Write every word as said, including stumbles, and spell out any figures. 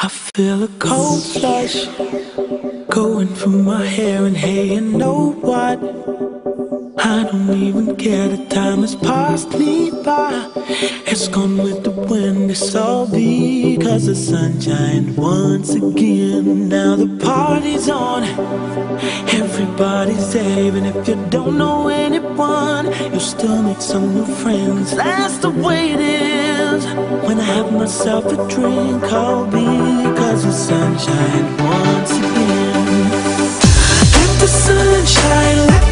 I feel a cold flush going through my hair, and hey, you know what? I don't even care, the time has passed me by. It's gone with the wind, it's all because the sunshine once again. Now the party's on, everybody's there. Even if you don't know anyone, you'll still make some new friends. That's the way it is. When I have myself a drink, I'll be because the sunshine once again. Let the sunshine, let